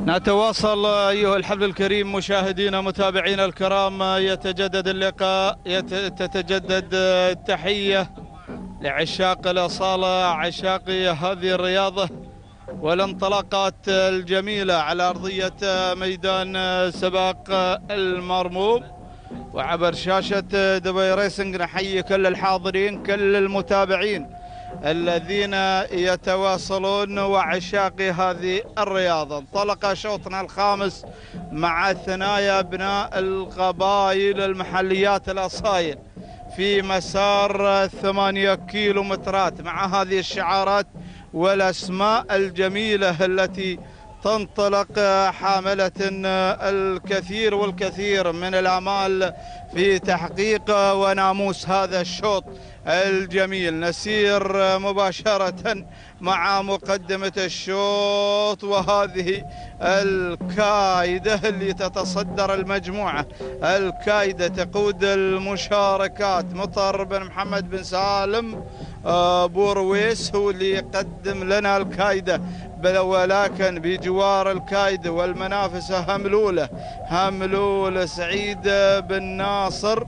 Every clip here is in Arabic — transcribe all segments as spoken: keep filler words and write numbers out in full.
نتواصل أيها الحفل الكريم مشاهدينا متابعينا الكرام، يتجدد اللقاء، تتجدد التحية لعشاق الأصالة، عشاق هذه الرياضة والانطلاقات الجميلة على أرضية ميدان سباق المرموم. وعبر شاشة دبي ريسنج نحيي كل الحاضرين، كل المتابعين الذين يتواصلون وعشاق هذه الرياضة. انطلق شوطنا الخامس مع ثنايا أبناء القبائل المحليات الأصايل في مسار ثمانية كيلومترات مع هذه الشعارات والأسماء الجميلة التي تنطلق حاملة الكثير والكثير من الآمال في تحقيق وناموس هذا الشوط الجميل. نسير مباشرة مع مقدمة الشوط، وهذه الكايدة اللي تتصدر المجموعة. الكايدة تقود المشاركات، مطر بن محمد بن سالم بورويس هو اللي يقدم لنا الكايدة، ولكن بجوار الكايدة والمنافسة هملولة هملولة سعيد بن ناصر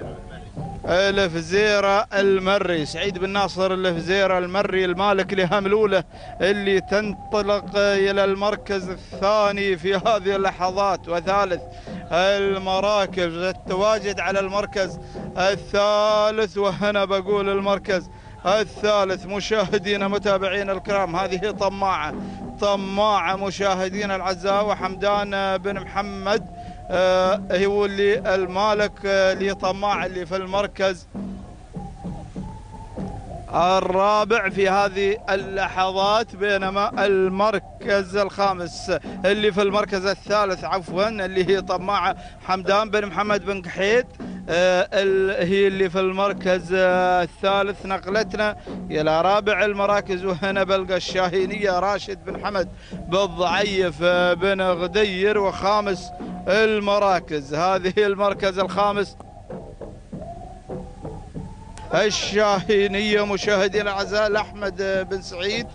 الفزيرة المري، سعيد بن ناصر الفزيرة المري المالك لهملولة اللي تنطلق إلى المركز الثاني في هذه اللحظات، وثالث المراكز التواجد على المركز الثالث. وهنا بقول المركز الثالث مشاهدينا متابعينا الكرام، هذه طماعة طماعة مشاهدينا الأعزاء، وحمدان بن محمد آه هو اللي المالك آه لطماع اللي في المركز الرابع في هذه اللحظات، بينما المركز الخامس اللي في المركز الثالث عفوا اللي هي طماعة حمدان بن محمد بن قحيد آه هي اللي في المركز آه الثالث. نقلتنا إلى رابع المراكز، وهنا بلقى الشاهينية راشد بن حمد بالضعيف آه بن غدير. وخامس المراكز هذه المركز الخامس الشاهينية مشاهدينا الأعزاء لأحمد بن سعيد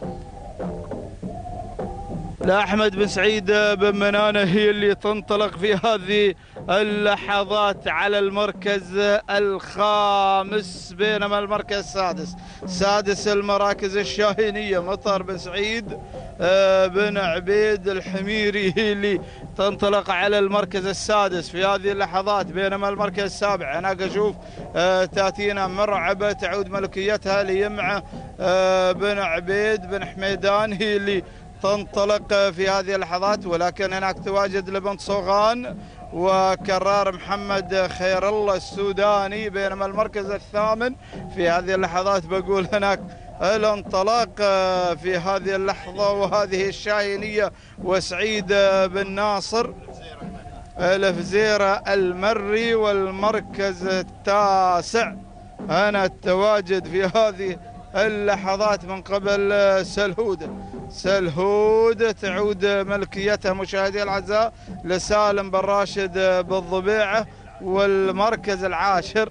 لأحمد بن سعيد بن منانة، هي اللي تنطلق في هذه اللحظات على المركز الخامس. بينما المركز السادس سادس المراكز الشاهينية مطر بن سعيد بن عبيد الحميري هي اللي تنطلق على المركز السادس في هذه اللحظات. بينما المركز السابع أنا أشوف تاتينا مرعبة تعود ملكيتها ليمعة بن عبيد بن حميدان هي اللي تنطلق في هذه اللحظات، ولكن هناك تواجد لبن صوغان وكرار محمد خير الله السوداني. بينما المركز الثامن في هذه اللحظات بقول هناك الانطلاق في هذه اللحظة، وهذه الشاهينية وسعيد بن ناصر الفزيرة المري. والمركز التاسع هنا التواجد في هذه اللحظات من قبل سلهودة سلهودة تعود ملكيتها مشاهدي الأعزاء لسالم بن راشد بالضبيعة. والمركز العاشر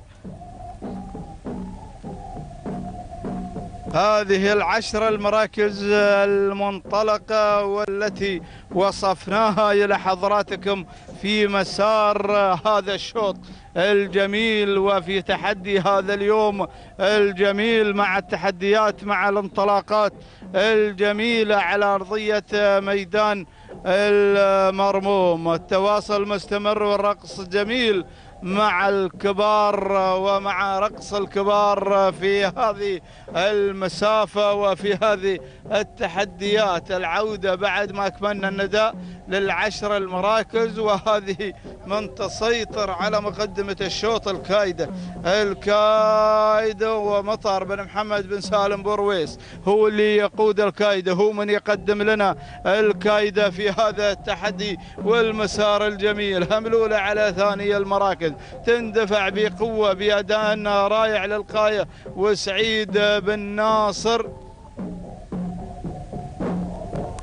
هذه العشر المراكز المنطلقة والتي وصفناها إلى حضراتكم في مسار هذا الشوط الجميل وفي تحدي هذا اليوم الجميل، مع التحديات مع الانطلاقات الجميلة على أرضية ميدان المرموم. التواصل مستمر والرقص جميل مع الكبار ومع رقص الكبار في هذه المسافة وفي هذه التحديات. العودة بعد ما أكملنا النداء للعشر المراكز، وهذه من تسيطر على مقدمة الشوط الكايدة الكايدة ومطر بن محمد بن سالم بورويس هو اللي يقود الكايدة، هو من يقدم لنا الكايدة في هذا التحدي والمسار الجميل. هملولة على ثاني المراكز تندفع بقوة بأداء رائع للغاية، وسعيد بن ناصر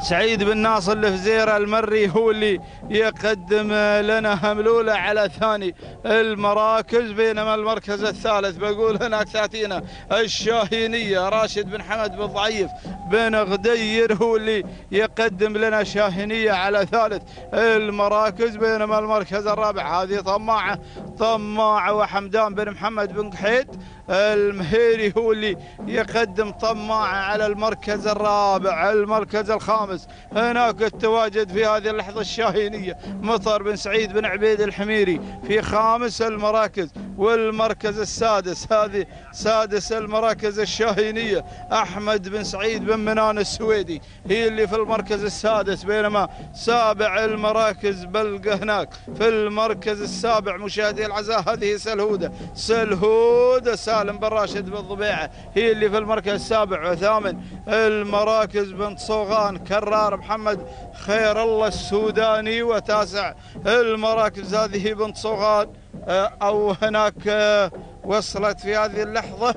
سعيد بن ناصر الفزيرة المري هو اللي يقدم لنا هملولة على ثاني المراكز، بينما المركز الثالث بقول هناك تأتينا الشاهينية راشد بن حمد بن ضعيف بن غدير هو اللي يقدم لنا شاهينية على ثالث المراكز، بينما المركز الرابع هذه طماعة طماعة وحمدان بن محمد بن قحيد المهيري هو اللي يقدم طماعة على المركز الرابع. المركز الخامس هناك التواجد في هذه اللحظة الشاهينية مطر بن سعيد بن عبيد الحميري في خامس المراكز، والمركز السادس هذه سادس المراكز الشاهينية أحمد بن سعيد بن منان السويدي هي اللي في المركز السادس، بينما سابع المراكز بلقى هناك في المركز السابع مشاهدي العزاء هذه سلهودة سلهودة سالم بن راشد بن ضبيعة هي اللي في المركز السابع، وثامن المراكز بنت صوغان كرار محمد خير الله السوداني، وتاسع المراكز هذه بنت صوغان أو هناك وصلت في هذه اللحظة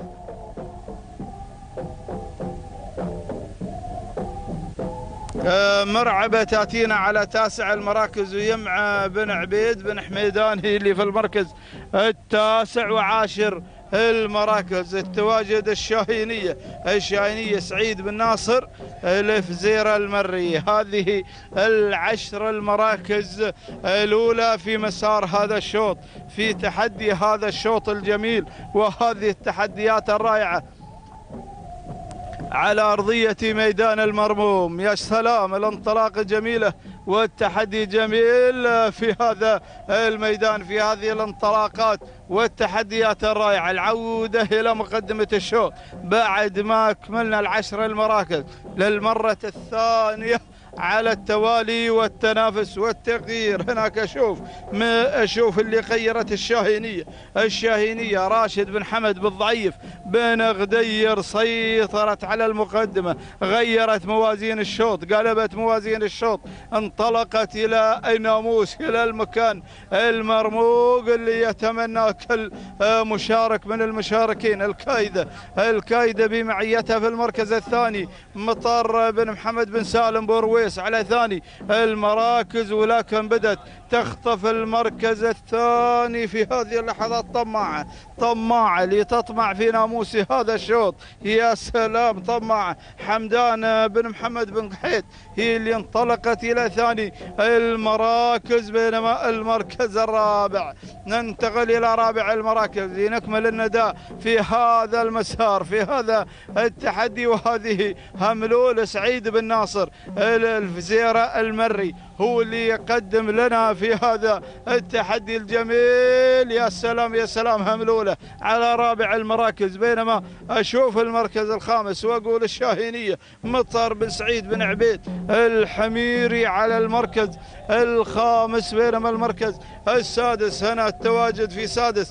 مرعبة تأتينا على تاسع المراكز، ويمع بن عبيد بن حميدان هي اللي في المركز التاسع، وعاشر المراكز التواجد الشاهينية الشاهينية سعيد بن ناصر الفزيرة المري. هذه العشر المراكز الأولى في مسار هذا الشوط، في تحدي هذا الشوط الجميل وهذه التحديات الرائعة على أرضية ميدان المرموم. يا سلام، الانطلاقة جميلة والتحدي جميل في هذا الميدان في هذه الانطلاقات والتحديات الرائعة. العودة إلى مقدمة الشوط بعد ما أكملنا العشر المراكز للمرة الثانية على التوالي والتنافس والتغيير. هناك أشوف ما أشوف اللي غيرت الشاهينية الشاهينية راشد بن حمد بن ضعيف بن غدير سيطرت على المقدمة، غيرت موازين الشوط، قلبت موازين الشوط، انطلقت إلى الناموس إلى المكان المرموق اللي يتمنى كل مشارك من المشاركين. الكايدة الكايدة بمعيتها في المركز الثاني مطر بن محمد بن سالم بورويس على ثاني المراكز، ولكن بدت تخطف المركز الثاني في هذه اللحظات طماعة طماعة لتطمع في ناموس هذا الشوط. يا سلام، طماعة حمدان بن محمد بن قحيد هي اللي انطلقت إلى ثاني المراكز، بينما المركز الرابع ننتقل إلى رابع المراكز لنكمل النداء في هذا المسار في هذا التحدي. وهذه هملول سعيد بن ناصر الفزيرة المري هو اللي يقدم لنا في هذا التحدي الجميل. يا سلام يا سلام، هملولة على رابع المراكز، بينما أشوف المركز الخامس وأقول الشاهينية مطر بن سعيد بن عبيد الحميري على المركز الخامس، بينما المركز السادس هنا التواجد في سادس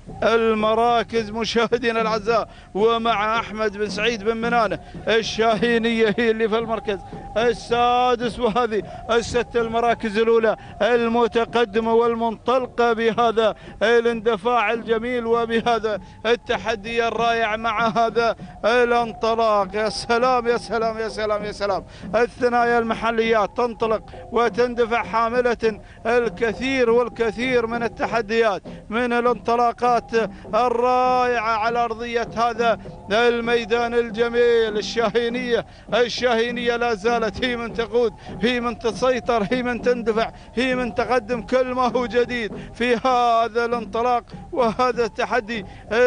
المراكز مشاهدينا الاعزاء ومع احمد بن سعيد بن منانه الشاهينيه هي اللي في المركز السادس. وهذه الست المراكز الاولى المتقدمه والمنطلقه بهذا الاندفاع الجميل وبهذا التحدي الرائع مع هذا الانطلاق. يا سلام يا سلام يا سلام يا سلام، الثنايا المحليات تنطلق وتندفع حامله الكثير والكثير من التحديات من الانطلاقات الرائعة على أرضية هذا الميدان الجميل. الشاهينية الشاهينية لا زالت هي من تقود، هي من تسيطر، هي من تندفع، هي من تقدم كل ما هو جديد في هذا الانطلاق وهذا التحدي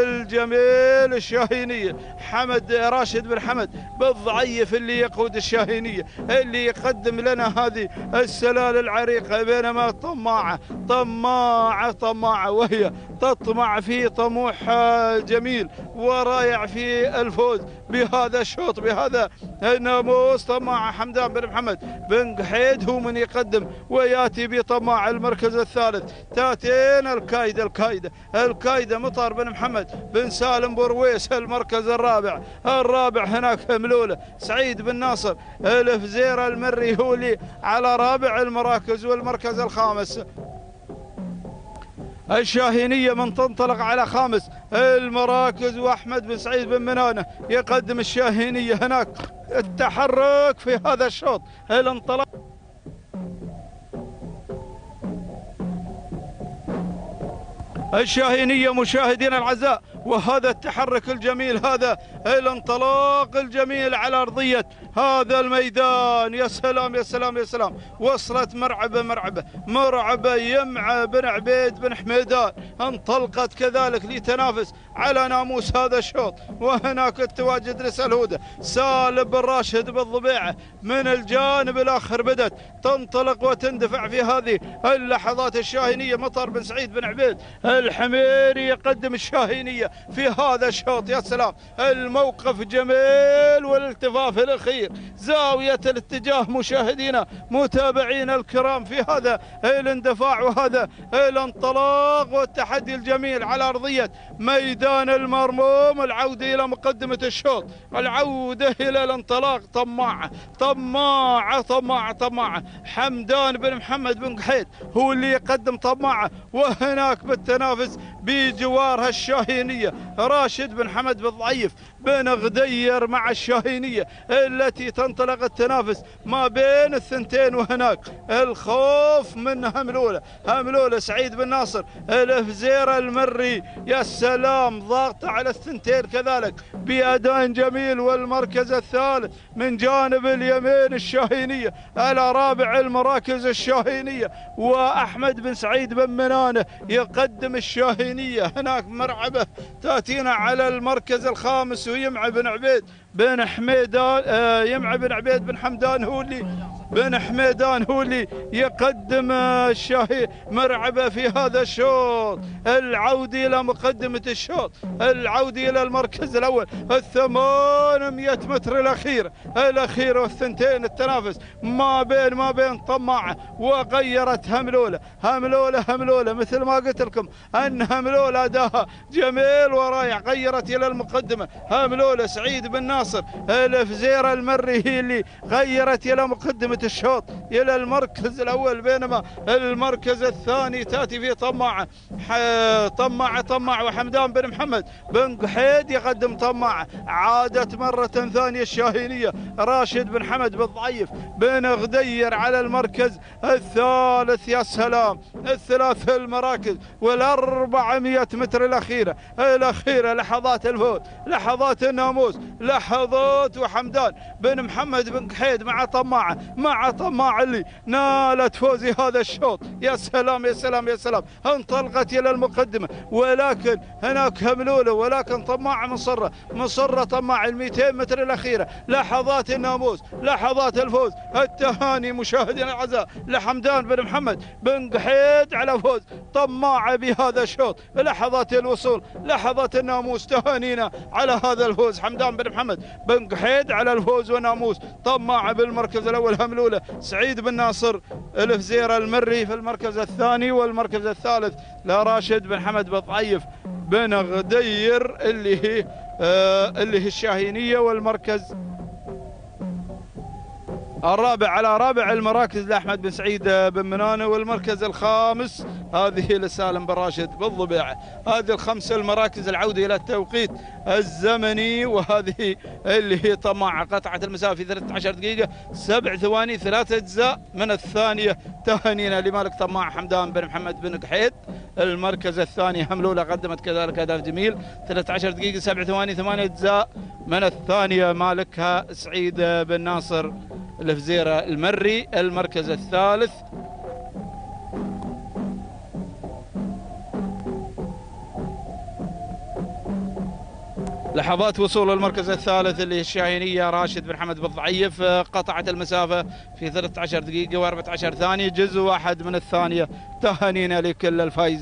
الجميل. الشاهينية حمد راشد بن حمد بالضعيف اللي يقود الشاهينية اللي يقدم لنا هذه السلال العريقة، بينما طماعة طماعة طماعة وهي تطمع في طموح جميل ورائع في الفوز بهذا الشوط بهذا الناموس. طماع حمدان بن محمد بن قحيد هو من يقدم وياتي بطماع المركز الثالث. تاتين الكايدة الكايدة الكايدة مطر بن محمد بن سالم بورويس المركز الرابع. الرابع هناك ملولة سعيد بن ناصر الفزيرة المري هو اللي على رابع المراكز. والمركز الخامس الشاهينية من تنطلق على خامس المراكز، وأحمد بن سعيد بن منانة يقدم الشاهينية هناك. التحرك في هذا الشوط، الانطلاق الشاهينية مشاهدينا الأعزاء، وهذا التحرك الجميل، هذا الانطلاق الجميل على أرضية هذا الميدان. يا سلام يا سلام يا سلام، وصلت مرعبة مرعبة مرعبة يمعى بن عبيد بن حميدان، انطلقت كذلك لتنافس على ناموس هذا الشوط. وهناك التواجد لسلهودة سالم بن راشد بالضبيعة من الجانب الآخر، بدت تنطلق وتندفع في هذه اللحظات الشاهينية. مطر بن سعيد بن عبيد الحميري يقدم الشاهينية في هذا الشوط. يا سلام، الموقف جميل والالتفاف الأخير، زاوية الاتجاه مشاهدينا متابعينا الكرام في هذا الاندفاع وهذا الانطلاق والتحدي الجميل على أرضية ميدان المرموم. العودة إلى مقدمة الشوط، العودة إلى الانطلاق. طماعة طماعة طماعة طماعة حمدان بن محمد بن قحيد هو اللي يقدم طماعة، وهناك بالتنافس بجوارها الشاهينية راشد بن حمد بن ضعيف بن غدير مع الشاهينية التي تنطلق التنافس ما بين الثنتين. وهناك الخوف من هملولة هملولة سعيد بن ناصر الفزيرة المري. يا سلام، ضاغطة على الثنتين كذلك بأداء جميل. والمركز الثالث من جانب اليمين الشاهينية على رابع المراكز الشاهينية، وأحمد بن سعيد بن منانة يقدم الشاهينية. هناك مرعبة تأتينا على المركز الخامس، ويمعى بن عبيد بن حميدان آه يمعى بن عبيد بن حمدان هو اللي بن حميدان هو اللي يقدم الشاهي مرعبة في هذا الشوط. العودة إلى مقدمة الشوط، العودة إلى المركز الأول. الثمانمائة متر الأخيرة الأخيرة والثنتين، التنافس ما بين ما بين طماعة وغيرت هملولة هملولة هملولة مثل ما قلت لكم أن هملولة أداها جميل ورائع، غيرت إلى المقدمة هملولة سعيد بن ناصر الفزيرة المري هي اللي غيرت إلى مقدمة الشوط إلى المركز الأول، بينما المركز الثاني تأتي فيه طماعة طماعة طماعة وحمدان بن محمد بن قحيد يقدم طماعة. عادت مرة ثانية الشاهينية راشد بن حمد بن ضعيف بن غدير على المركز الثالث. يا سلام، الثلاث المراكز والأربعمائة متر الأخيرة الأخيرة، لحظات الفوز، لحظات الناموس، لحظات وحمدان بن محمد بن قحيد مع طماعة مع طماعة اللي نالت فوز هذا الشوط. يا سلام يا سلام يا سلام، انطلقت إلى المقدمة، ولكن هناك هملولة، ولكن طماعة مصرة مصرة طماعة المئتين متر الأخيرة، لحظات الناموس، لحظات الفوز. التهاني مشاهدينا الأعزاء لحمدان بن محمد بن قحيد على فوز طماعة بهذا الشوط، لحظات الوصول، لحظات الناموس. تهانينا على هذا الفوز، حمدان بن محمد بن قحيد على الفوز وناموس طماعة بالمركز الأول، هملولة سعيد بن ناصر الفزيرة المري في المركز الثاني، والمركز الثالث لراشد بن حمد بن ضعيف بن غدير اللي هي آه اللي هي الشاهينية. والمركز الرابع على رابع المراكز لأحمد بن سعيد بن منانة، والمركز الخامس هذه لسالم بن راشد بالضبيعة. هذه الخمس المراكز، العودة إلى التوقيت الزمني، وهذه اللي هي طماعة قطعت المسافة في ثلاث عشرة دقيقة سبع ثواني ثلاث أجزاء من الثانية. تهانينا لمالك طماعة حمدان بن محمد بن قحيد. المركز الثاني هملولة قدمت كذلك أداء جميل، ثلاث عشرة دقيقة سبع ثواني ثمانية أجزاء من الثانية، مالكها سعيد بن ناصر الفزيرة المري. المركز الثالث لحظات وصول المركز الثالث اللي هي الشاهينية راشد بن حمد بن ضعيف، قطعت المسافة في ثلاث عشرة دقيقة وأربعة عشر ثانية، جزء واحد من الثانية. تهانينا لكل الفائزين.